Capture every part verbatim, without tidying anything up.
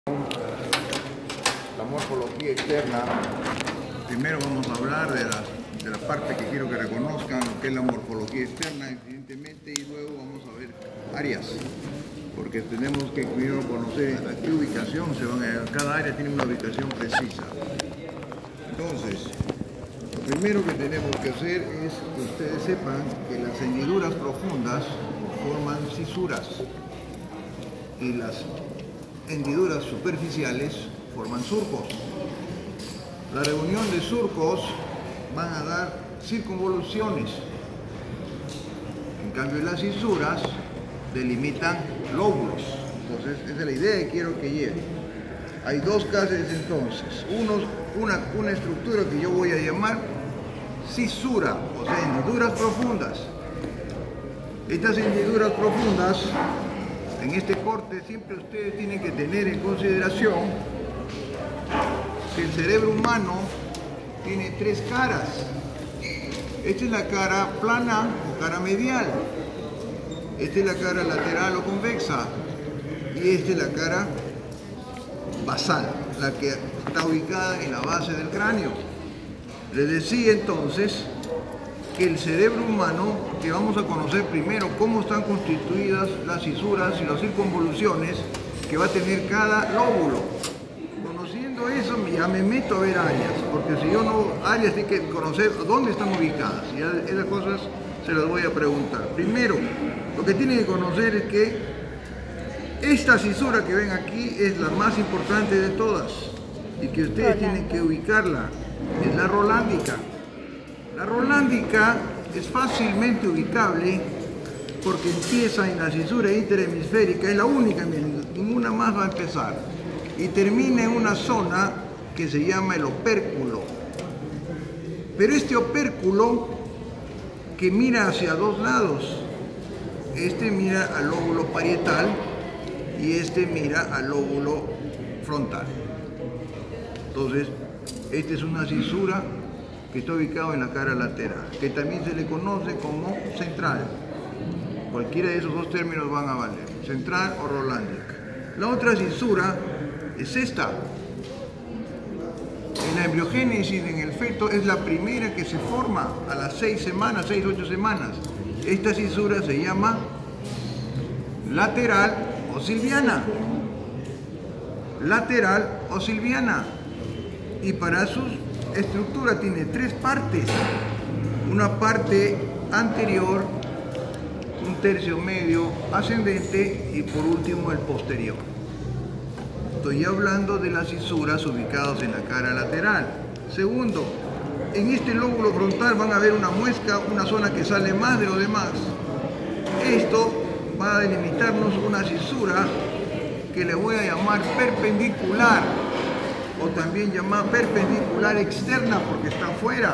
La morfología externa. Primero vamos a hablar de la, de la parte que quiero que reconozcan, lo que es la morfología externa, evidentemente, y luego vamos a ver áreas, porque tenemos que primero conocer a qué ubicación se van a... Cada área tiene una ubicación precisa. Entonces, lo primero que tenemos que hacer es que ustedes sepan que las hendiduras profundas forman cisuras y las hendiduras superficiales forman surcos. La reunión de surcos van a dar circunvoluciones. En cambio, las cisuras delimitan lóbulos. Entonces, esa es la idea que quiero que lleven. Hay dos casos entonces. Uno, una, una estructura que yo voy a llamar cisura, o sea, hendiduras profundas. Estas hendiduras profundas, en este corte, siempre ustedes tienen que tener en consideración que el cerebro humano tiene tres caras. Esta es la cara plana o cara medial. Esta es la cara lateral o convexa. Y esta es la cara basal, la que está ubicada en la base del cráneo. Les decía entonces que el cerebro humano, que vamos a conocer primero cómo están constituidas las cisuras y las circunvoluciones que va a tener cada lóbulo. Conociendo eso, ya me meto a ver áreas, porque si yo no, áreas hay que conocer dónde están ubicadas, y esas cosas se las voy a preguntar. Primero, lo que tienen que conocer es que esta cisura que ven aquí es la más importante de todas, y que ustedes tienen que ubicarla, es la rolándica. La rolándica es fácilmente ubicable porque empieza en la cisura interhemisférica, es la única, ninguna más va a empezar, y termina en una zona que se llama el opérculo. Pero este opérculo que mira hacia dos lados, este mira al lóbulo parietal y este mira al lóbulo frontal. Entonces, esta es una cisura que está ubicado en la cara lateral, que también se le conoce como central. Cualquiera de esos dos términos van a valer, central o rolándica. La otra cisura es esta. En la embriogénesis, en el feto, es la primera que se forma a las seis semanas, seis, ocho semanas. Esta cisura se llama lateral o silviana. Lateral o silviana. Y para sus estructura tiene tres partes, una parte anterior, un tercio medio ascendente y por último el posterior. Estoy hablando de las cisuras ubicadas en la cara lateral. Segundo, en este lóbulo frontal van a ver una muesca, una zona que sale más de lo demás. Esto va a delimitarnos una cisura que le voy a llamar perpendicular, o también llamada perpendicular externa porque está afuera.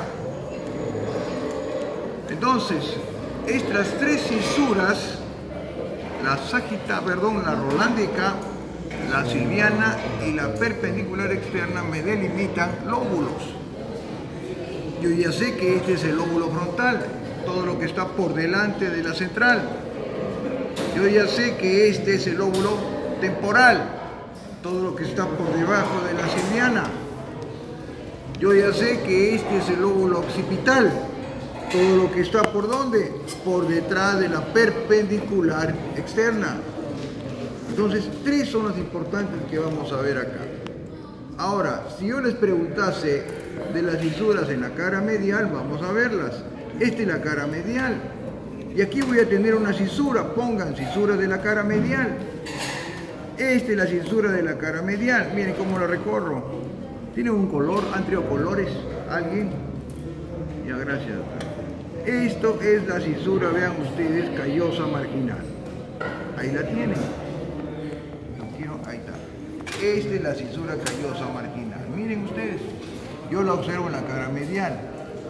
Entonces, estas tres cisuras, la sagita, perdón, la rolándica, la silviana y la perpendicular externa, me delimitan lóbulos. Yo ya sé que este es el lóbulo frontal, todo lo que está por delante de la central. Yo ya sé que este es el lóbulo temporal, todo lo que está por debajo de la silviana. Yo ya sé que este es el lóbulo occipital, todo lo que está por ¿dónde? Por detrás de la perpendicular externa. Entonces, tres son las importantes que vamos a ver acá. Ahora, si yo les preguntase de las cisuras en la cara medial, vamos a verlas. Esta es la cara medial. Y aquí voy a tener una cisura, pongan cisura de la cara medial. Esta es la cisura de la cara medial, miren cómo la recorro. ¿Tiene un color, antriocolores? ¿Alguien? Ya, gracias. Esto es la cisura, vean ustedes, callosa marginal. Ahí la tienen. Ahí está. Esta es la cisura callosa marginal. Miren ustedes, yo la observo en la cara medial.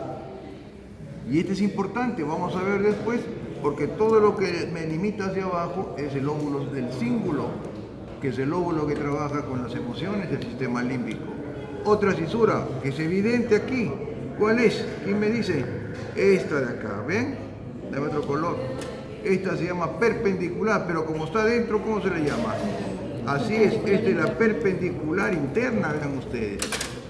Y este es importante, vamos a ver después, porque todo lo que me limita hacia abajo es el lóbulo del cíngulo, que es el lóbulo que trabaja con las emociones del sistema límbico. Otra cisura que es evidente aquí, ¿cuál es? ¿Quién me dice? Esta de acá, ¿ven? De otro color. Esta se llama perpendicular, pero como está dentro, ¿cómo se le llama? Así es, esta es la perpendicular interna, vean ustedes.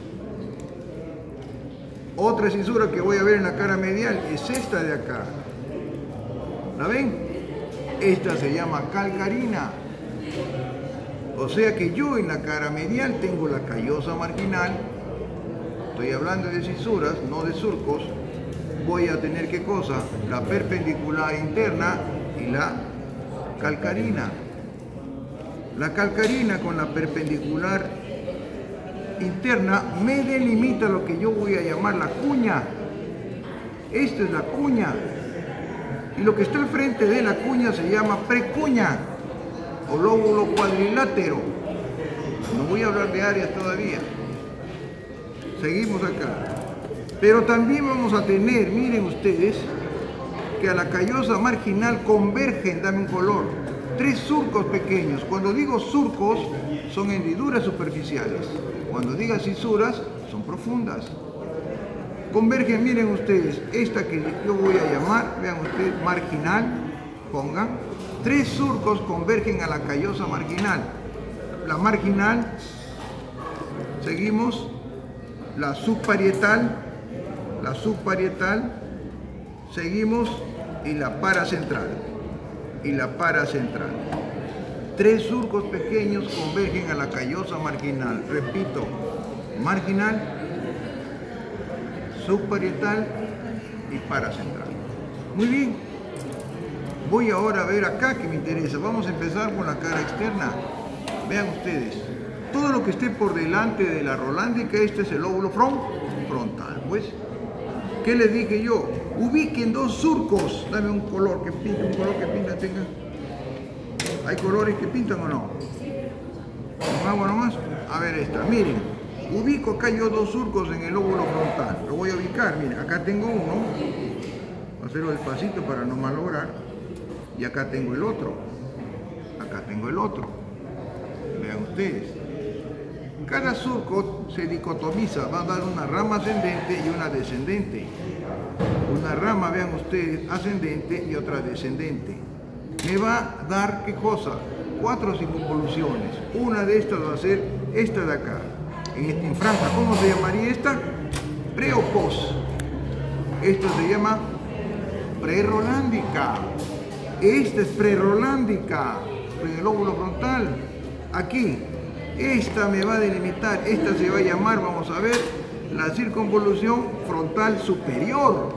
Otra cisura que voy a ver en la cara medial es esta de acá. ¿La ven? Esta se llama calcarina. O sea que yo en la cara medial tengo la callosa marginal. Estoy hablando de cisuras, no de surcos. Voy a tener, ¿qué cosa? La perpendicular interna y la calcarina. La calcarina con la perpendicular interna me delimita lo que yo voy a llamar la cuña. Esta es la cuña. Y lo que está al frente de la cuña se llama precuña o lóbulo cuadrilátero. No voy a hablar de áreas todavía. Seguimos acá. Pero también vamos a tener, miren ustedes, que a la callosa marginal convergen, dame un color, tres surcos pequeños. Cuando digo surcos, son hendiduras superficiales. Cuando diga cisuras, son profundas. Convergen, miren ustedes, esta que yo voy a llamar, vean ustedes, marginal, pongan, tres surcos convergen a la callosa marginal. La marginal, seguimos, la subparietal, la subparietal, seguimos, y la paracentral, y la paracentral. Tres surcos pequeños convergen a la callosa marginal. Repito, marginal, subparietal y paracentral. Muy bien. Voy ahora a ver acá que me interesa. Vamos a empezar con la cara externa. Vean ustedes. Todo lo que esté por delante de la rolándica, este es el lóbulo front, frontal. Pues, ¿qué les dije yo? Ubiquen dos surcos. Dame un color que pinta, un color que pinta, tenga. ¿Hay colores que pintan o no? ¿Con agua nomás? A ver esta, miren. Ubico acá yo dos surcos en el lóbulo frontal. Lo voy a ubicar, miren. Acá tengo uno. Voy a hacerlo despacito para no malograr. Y acá tengo el otro. Acá tengo el otro. Vean ustedes. Cada surco se dicotomiza. Va a dar una rama ascendente y una descendente. Una rama, vean ustedes, ascendente y otra descendente. Me va a dar, ¿qué cosa? Cuatro circunvoluciones. Una de estas va a ser esta de acá. En, en franja, ¿cómo se llamaría esta? Pre o pos. Esta se llama prerolándica. Esta es prerolándica, en el lóbulo frontal. Aquí, esta me va a delimitar, esta se va a llamar, vamos a ver, la circunvolución frontal superior.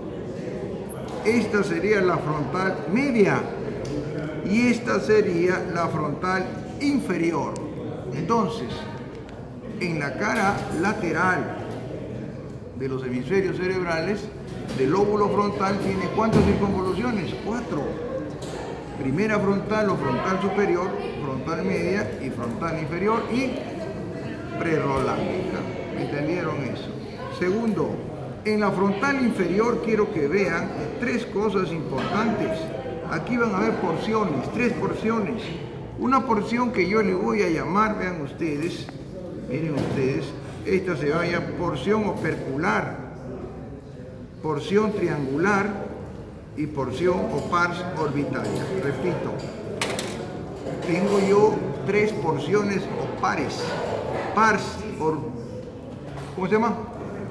Esta sería la frontal media. Y esta sería la frontal inferior. Entonces, en la cara lateral de los hemisferios cerebrales, del lóbulo frontal tiene ¿cuántas circunvoluciones? Cuatro. Primera frontal o frontal superior, frontal media y frontal inferior y prerolándica. ¿Entendieron eso? Segundo, en la frontal inferior quiero que vean tres cosas importantes. Aquí van a ver porciones, tres porciones. Una porción que yo le voy a llamar, vean ustedes, miren ustedes, esta se llama porción opercular, porción triangular y porción o pars orbitaria. Repito, tengo yo tres porciones o pares. Pars, por, ¿cómo se llama?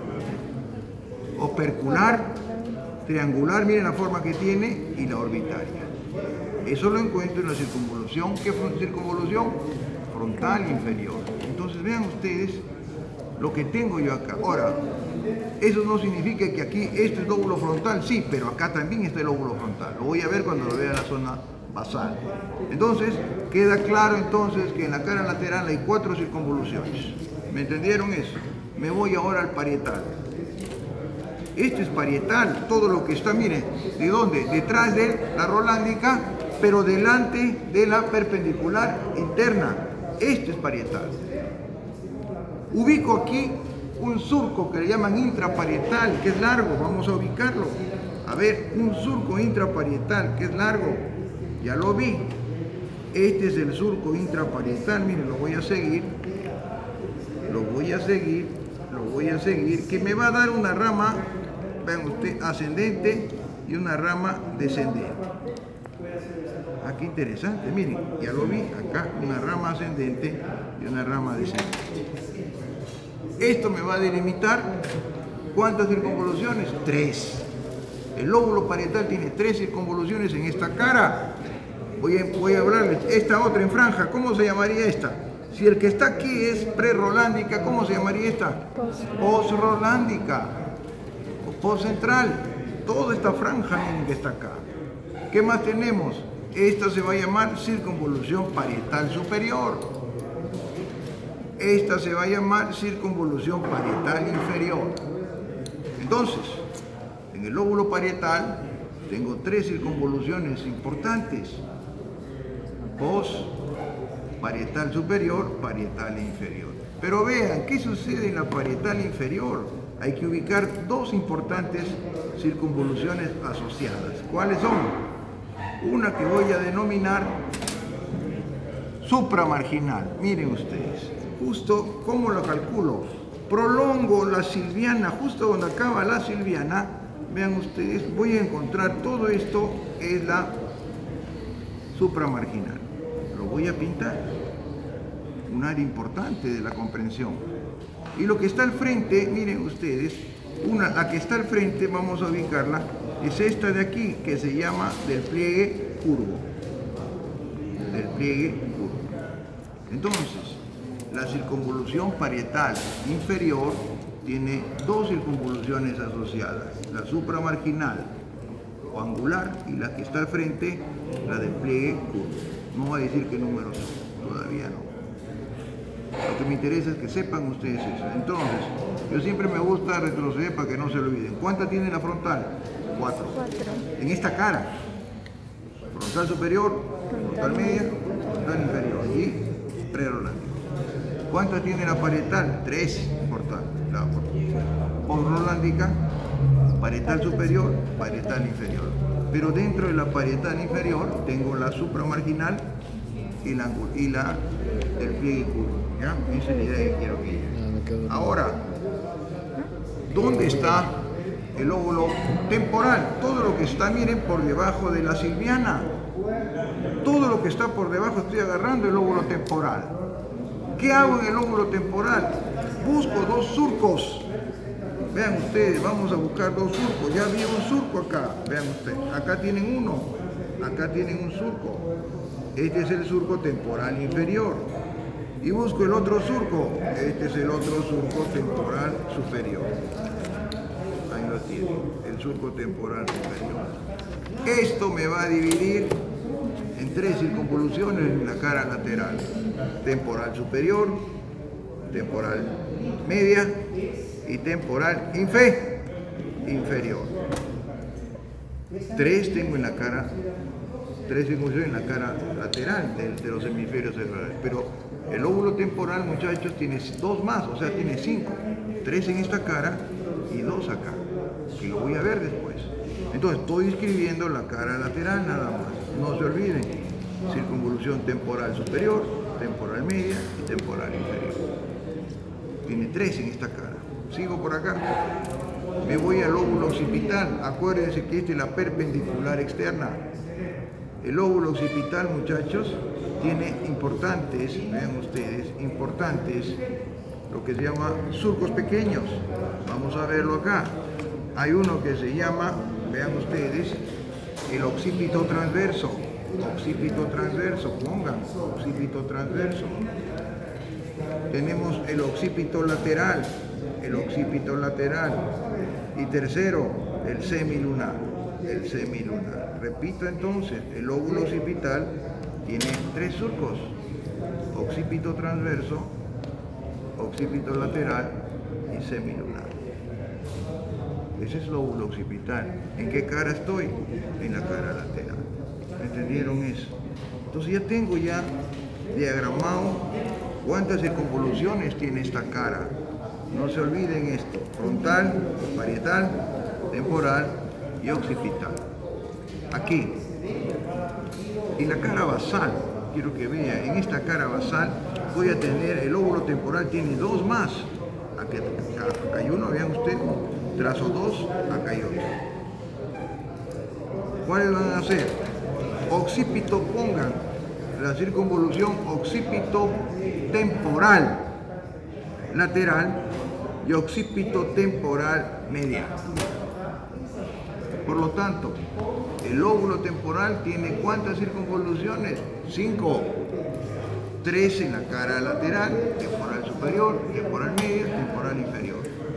Opercular, triangular, miren la forma que tiene, y la orbitaria. Eso lo encuentro en la circunvolución. ¿Qué circunvolución? Frontal inferior. Entonces vean ustedes lo que tengo yo acá. Ahora, eso no significa que aquí este es lóbulo frontal, sí, pero acá también está el lóbulo frontal. Lo voy a ver cuando lo vea en la zona basal. Entonces, queda claro entonces que en la cara lateral hay cuatro circunvoluciones. ¿Me entendieron eso? Me voy ahora al parietal. Este es parietal, todo lo que está, miren, ¿de dónde? Detrás de la rolándica, pero delante de la perpendicular interna. Este es parietal. Ubico aquí un surco que le llaman intraparietal, que es largo, vamos a ubicarlo. A ver, un surco intraparietal, que es largo, ya lo vi. Este es el surco intraparietal, miren, lo voy a seguir, lo voy a seguir, lo voy a seguir, que me va a dar una rama, vean usted, ascendente y una rama descendente. Ah, qué interesante, miren, ya lo vi, acá una rama ascendente y una rama descendente. Esto me va a delimitar ¿cuántas circunvoluciones? Tres. El lóbulo parietal tiene tres circunvoluciones en esta cara. Voy a, voy a hablarles, esta otra en franja, ¿cómo se llamaría esta? Si el que está aquí es pre-rolándica, ¿cómo se llamaría esta? Post-rolándica o post-central. Toda esta franja, miren que está acá. ¿Qué más tenemos? Esta se va a llamar circunvolución parietal superior. Esta se va a llamar circunvolución parietal inferior. Entonces, en el lóbulo parietal tengo tres circunvoluciones importantes. Post, parietal superior, parietal inferior. Pero vean, ¿qué sucede en la parietal inferior? Hay que ubicar dos importantes circunvoluciones asociadas. ¿Cuáles son? Una que voy a denominar supramarginal. Miren ustedes, justo cómo lo calculo. Prolongo la silviana, justo donde acaba la silviana, vean ustedes, voy a encontrar todo esto es la supramarginal. Lo voy a pintar, un área importante de la comprensión. Y lo que está al frente, miren ustedes, una, la que está al frente, vamos a ubicarla, es esta de aquí, que se llama del pliegue curvo. Del pliegue curvo. Entonces, la circunvolución parietal inferior tiene dos circunvoluciones asociadas, la supramarginal o angular y la que está al frente, la del pliegue curvo. No voy a decir qué números son, todavía no. Lo que me interesa es que sepan ustedes eso. Entonces, yo siempre me gusta retroceder para que no se lo olviden. ¿Cuánta tiene la frontal? Cuatro. Cuatro. En esta cara. Frontal superior, frontal media, frontal inferior y prerolándica. ¿Cuánta tiene la parietal? Tres. Importante. La postrolándica, parietal superior, parietal inferior. Pero dentro de la parietal inferior tengo la supramarginal y la, y la el pliegue curvo. ¿Ya? Esa es la idea que quiero que llegue. Ahora, ¿dónde está el lóbulo temporal? Todo lo que está, miren, por debajo de la silviana. Todo lo que está por debajo estoy agarrando el lóbulo temporal. ¿Qué hago en el lóbulo temporal? Busco dos surcos. Vean ustedes, vamos a buscar dos surcos. Ya vi un surco acá. Vean ustedes, acá tienen uno. Acá tienen un surco. Este es el surco temporal inferior. Y busco el otro surco. Este es el otro surco temporal superior. Ahí lo tienen, el surco temporal superior. Esto me va a dividir en tres circunvoluciones en la cara lateral. Temporal superior, temporal media y temporal infe, inferior. Tres tengo en la cara, tres circunvoluciones en la cara lateral de, de los hemisferios cerebrales. Pero el lóbulo temporal, muchachos, tiene dos más, o sea, tiene cinco. Tres en esta cara y dos acá, que lo voy a ver después. Entonces, estoy escribiendo la cara lateral nada más. No se olviden, circunvolución temporal superior, temporal media y temporal inferior. Tiene tres en esta cara. Sigo por acá. Me voy al lóbulo occipital. Acuérdense que esta es la perpendicular externa. El lóbulo occipital, muchachos, tiene importantes, vean ustedes, importantes, lo que se llama surcos pequeños. Vamos a verlo acá. Hay uno que se llama, vean ustedes, el occipito transverso. Occipito transverso, pongan, occipito transverso. Tenemos el occipito lateral, el occipito lateral. Y tercero, el semilunar, el semilunar. Repito entonces, el lóbulo occipital tiene tres surcos, occipito transverso, occipito lateral y semilunar. Ese es el lóbulo occipital. ¿En qué cara estoy? En la cara lateral. ¿Entendieron eso? Entonces ya tengo ya diagramado cuántas circunvoluciones tiene esta cara. No se olviden esto: frontal, parietal, temporal y occipital. Aquí. En la cara basal, quiero que vean, en esta cara basal voy a tener, el lóbulo temporal tiene dos más. Aquí, acá hay uno, vean ustedes, trazo dos, acá hay otro. ¿Cuáles van a ser? occipito, pongan la circunvolución occipito temporal lateral y occipito temporal medial. Por lo tanto, el lóbulo temporal tiene ¿cuántas circunvoluciones? Cinco. Tres en la cara lateral, temporal superior, temporal media, temporal inferior.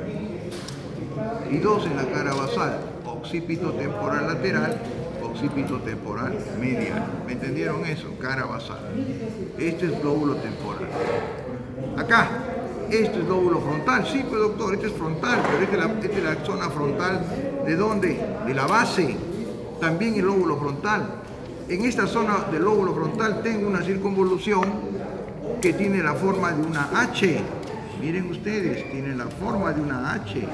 Y dos en la cara basal, occipito temporal lateral, occipito temporal medial. ¿Me entendieron eso? Cara basal. Este es lóbulo temporal. Acá, esto es lóbulo frontal. Sí, pues doctor, este es frontal, pero esta es la, esta es la zona frontal. ¿De dónde? De la base. También el lóbulo frontal. En esta zona del lóbulo frontal tengo una circunvolución que tiene la forma de una H. Miren ustedes, tiene la forma de una H.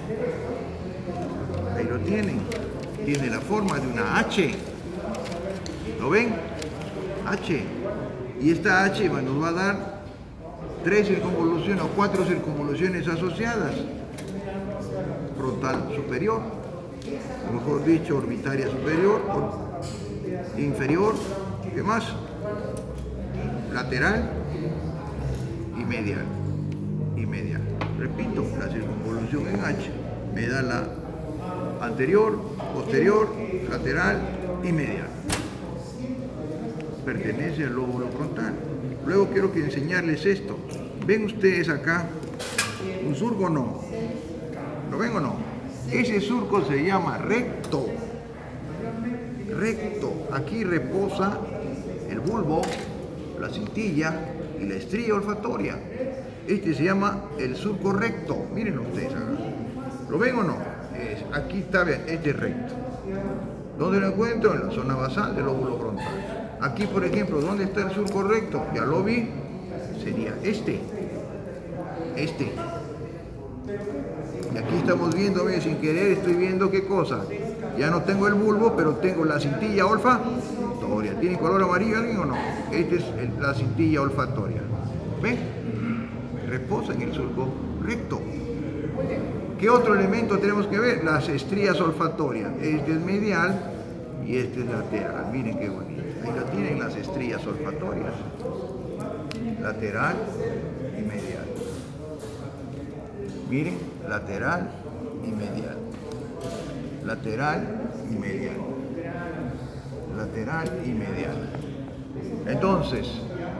Ahí lo tienen. Tiene la forma de una H. ¿Lo ven? H. Y esta H nos va a dar tres circunvoluciones o cuatro circunvoluciones asociadas. Frontal superior, o mejor dicho, orbitaria superior, inferior, ¿qué más? Lateral y medial. Y medial. Repito, la circunvolución en H me da la anterior, posterior, lateral y medial. Pertenece al lóbulo frontal. Luego quiero que enseñarles esto. ¿Ven ustedes acá un surco o no? ¿Lo ven o no? Ese surco se llama recto. Recto. Aquí reposa el bulbo, la cintilla y la estría olfatoria. Este se llama el surco recto. Miren ustedes acá. ¿Lo ven o no? Es, aquí está, bien, este es recto. ¿Dónde lo encuentro? En la zona basal del lóbulo frontal. Aquí, por ejemplo, ¿dónde está el surco recto? Ya lo vi. Sería este. Este. Y aquí estamos viendo, ¿ven? Sin querer estoy viendo qué cosa. Ya no tengo el bulbo, pero tengo la cintilla olfatoria. ¿Tiene color amarillo alguien o no? Esta es el, la cintilla olfatoria. ¿Ven? Reposa en el surco recto. ¿Qué otro elemento tenemos que ver? Las estrías olfatorias. Este es medial y este es lateral. Miren qué bonito. Ahí lo tienen las estrías olfatorias. Lateral y medial. Miren, lateral y medial. Lateral y medial. Lateral y medial. Entonces,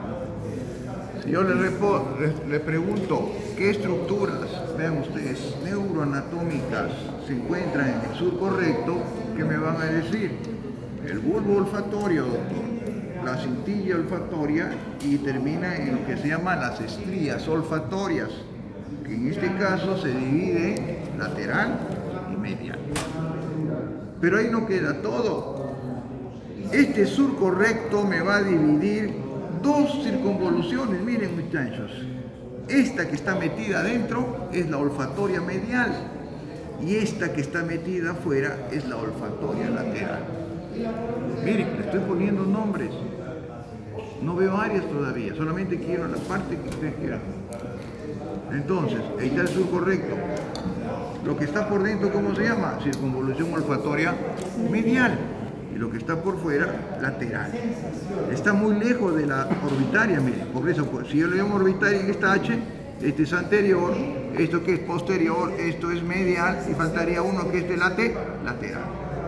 si yo les, les, les pregunto qué estructuras, vean ustedes, neuroanatómicas se encuentran en el surco recto, ¿qué me van a decir? El bulbo olfatorio, doctor, la cintilla olfatoria y termina en lo que se llama las estrías olfatorias, que en este caso se divide lateral y medial. Pero ahí no queda todo. Este surco recto me va a dividir dos circunvoluciones, miren muchachos. Esta que está metida adentro es la olfatoria medial y esta que está metida afuera es la olfatoria lateral. Miren, le estoy poniendo nombres. No veo áreas todavía, solamente quiero la parte que ustedes quieran. Entonces, ahí está el surco recto. Lo que está por dentro, ¿cómo se llama? Circunvolución olfatoria medial. Y lo que está por fuera, lateral. Está muy lejos de la orbitaria, miren. Por eso, pues, si yo le llamo orbitaria en esta H, este es anterior, esto que es posterior, esto es medial, y faltaría uno que es de late, lateral.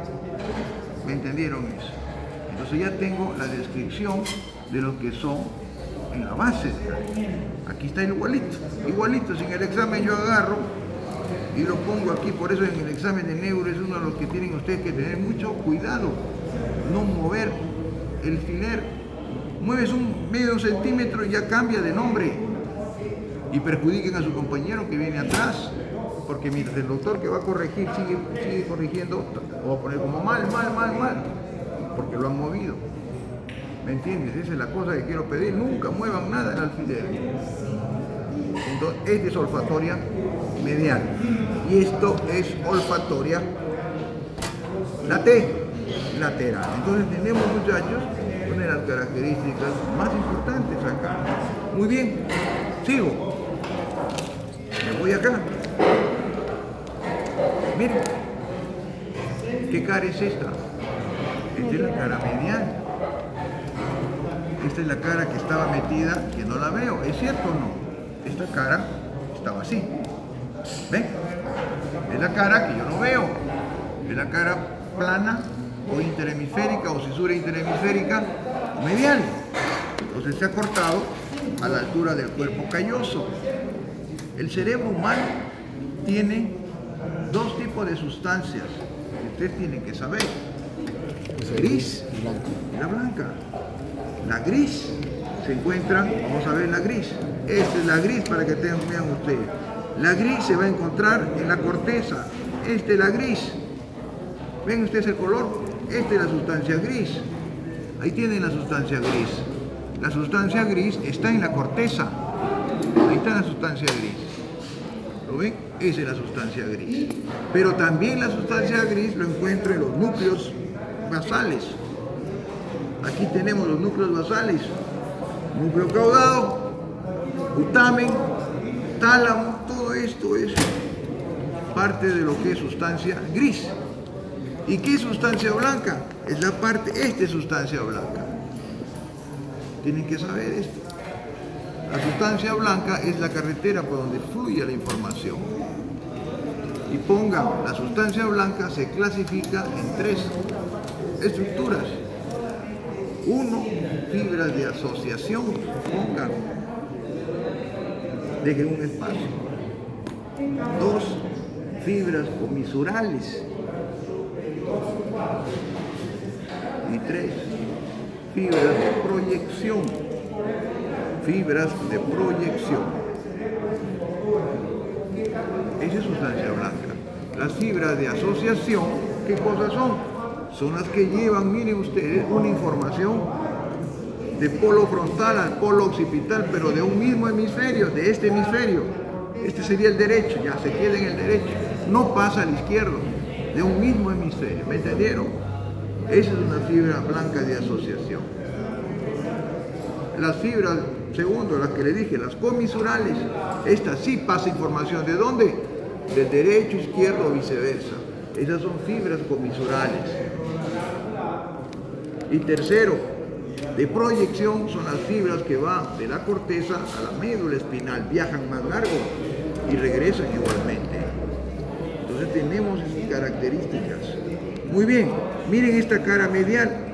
¿Me entendieron eso? Entonces ya tengo la descripción de lo que son en la base. Aquí está igualito, igualito. Si en el examen yo agarro y lo pongo aquí, por eso en el examen de neuro es uno de los que tienen ustedes que tener mucho cuidado, no mover el filer. Mueves un medio centímetro y ya cambia de nombre y perjudiquen a su compañero que viene atrás, porque mientras el doctor que va a corregir sigue, sigue corrigiendo, o va a poner como mal, mal, mal, mal, porque lo han movido. ¿Me entiendes? Esa es la cosa que quiero pedir, nunca muevan nada del alfiler. Entonces, esta es olfatoria medial y esto es olfatoria late, lateral. Entonces tenemos, muchachos, una de las características más importantes acá. Muy bien, sigo. Me voy acá. Miren, ¿qué cara es esta? Esta es la cara medial. esta es la cara que estaba metida, que no la veo. ¿Es cierto o no? Esta cara estaba así. ¿Ven? Es la cara que yo no veo. Es la cara plana o interhemisférica o cisura interhemisférica o medial. Entonces se ha cortado a la altura del cuerpo calloso. El cerebro humano tiene dos tipos de sustancias que ustedes tienen que saber. Gris y la blanca. La gris se encuentra, vamos a ver la gris. Esta es la gris para que tengan, vean ustedes. La gris se va a encontrar en la corteza. Esta es la gris. ¿Ven ustedes el color? Esta es la sustancia gris. Ahí tienen la sustancia gris. La sustancia gris está en la corteza. Ahí está la sustancia gris. ¿Lo ven? Esa es la sustancia gris. Pero también la sustancia gris lo encuentro en los núcleos basales. Aquí tenemos los núcleos basales. Núcleo caudado, putamen, tálamo, todo esto es parte de lo que es sustancia gris. ¿Y qué es sustancia blanca? Es la parte, esta es sustancia blanca. Tienen que saber esto. La sustancia blanca es la carretera por donde fluye la información. Y pongan, la sustancia blanca se clasifica en tres estructuras. Uno, fibras de asociación. Pongan, dejen un espacio. Dos, fibras comisurales. Y tres, fibras de proyección. Fibras de proyección. Esa es sustancia blanca. Las fibras de asociación, ¿qué cosas son? Son las que llevan, miren ustedes, una información de polo frontal al polo occipital, pero de un mismo hemisferio, de este hemisferio. Este sería el derecho, ya se queda en el derecho. No pasa al izquierdo, de un mismo hemisferio. ¿Me entendieron? Esa es una fibra blanca de asociación. Las fibras, segundo, las que le dije, las comisurales, estas sí pasa información. ¿De dónde? Del derecho, izquierdo o viceversa. Esas son fibras comisurales. Y tercero, de proyección son las fibras que van de la corteza a la médula espinal, viajan más largo y regresan igualmente. Entonces tenemos esas características. Muy bien, miren esta cara medial.